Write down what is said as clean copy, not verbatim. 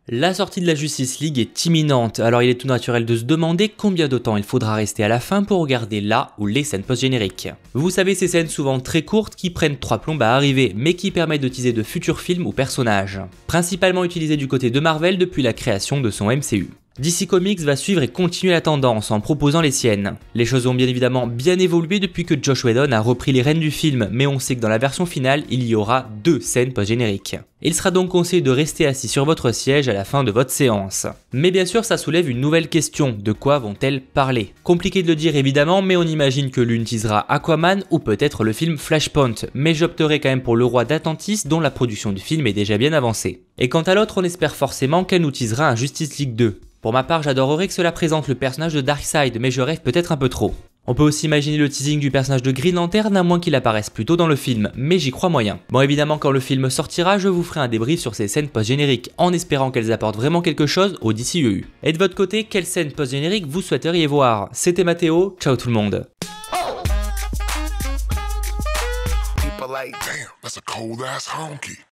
La sortie de la Justice League est imminente, alors il est tout naturel de se demander combien de temps il faudra rester à la fin pour regarder la ou les scènes post-génériques. Vous savez, ces scènes souvent très courtes qui prennent 3 plombes à arriver, mais qui permettent de teaser de futurs films ou personnages. Principalement utilisées du côté de Marvel depuis la création de son MCU. DC Comics va suivre et continuer la tendance en proposant les siennes. Les choses ont bien évidemment bien évolué depuis que Joss Whedon a repris les rênes du film, mais on sait que dans la version finale, il y aura 2 scènes post-génériques. Il sera donc conseillé de rester assis sur votre siège à la fin de votre séance. Mais bien sûr, ça soulève une nouvelle question, de quoi vont-elles parler? Compliqué de le dire évidemment, mais on imagine que l'une teasera Aquaman ou peut-être le film Flashpoint, mais j'opterai quand même pour Le Roi d'Atlantis dont la production du film est déjà bien avancée. Et quant à l'autre, on espère forcément qu'elle nous teasera un Justice League 2. Pour ma part, j'adorerais que cela présente le personnage de Darkseid, mais je rêve peut-être un peu trop. On peut aussi imaginer le teasing du personnage de Green Lantern à moins qu'il apparaisse plus tôt dans le film, mais j'y crois moyen. Bon, évidemment, quand le film sortira, je vous ferai un débrief sur ces scènes post-génériques, en espérant qu'elles apportent vraiment quelque chose au DCEU. Et de votre côté, quelles scènes post-génériques vous souhaiteriez voir? C'était Mathéo, ciao tout le monde. Damn, that's a cold ass honky.